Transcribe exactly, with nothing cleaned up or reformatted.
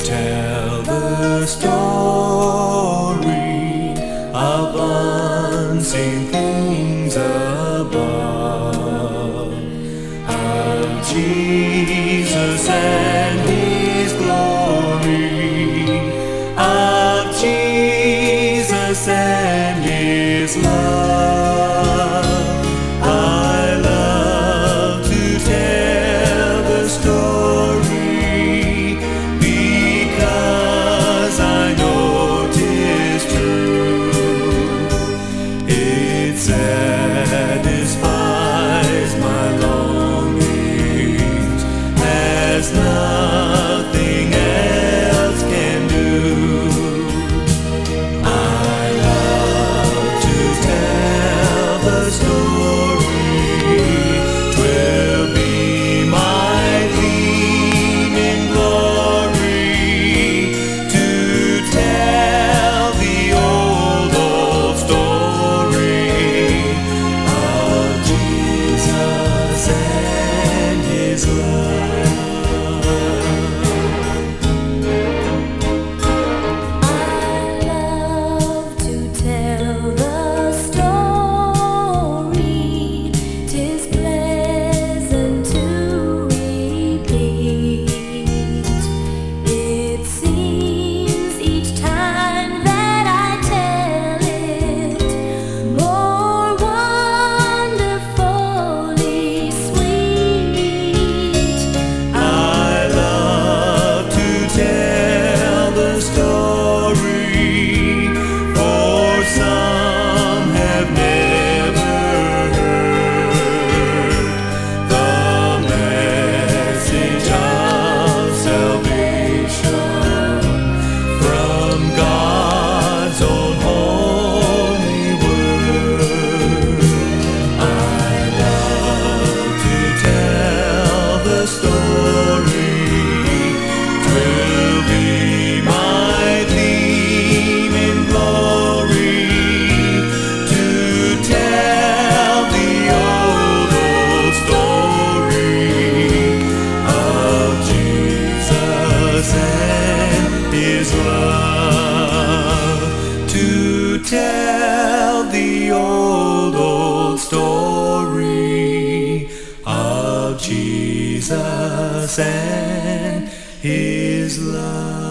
tell the story of unseen things above, of Jesus and His glory, of Jesus and His love. I love to tell the story because I know 'tis true. It satisfies my longings as nothing else can do. I love to tell the story. 'Twill be my theme in glory to tell the old, old story of Jesus and His love. I love to tell the story. 'Tis pleasant to repeat. It seems each time that I tell it more wonderfully sweet. I love to tell the story, for some have never heard the message of salvation from God's own holy word. I love to tell the story. 'Twill be my theme in glory to tell the old, old story of Jesus and His love. To tell the old, old story of Jesus and His love.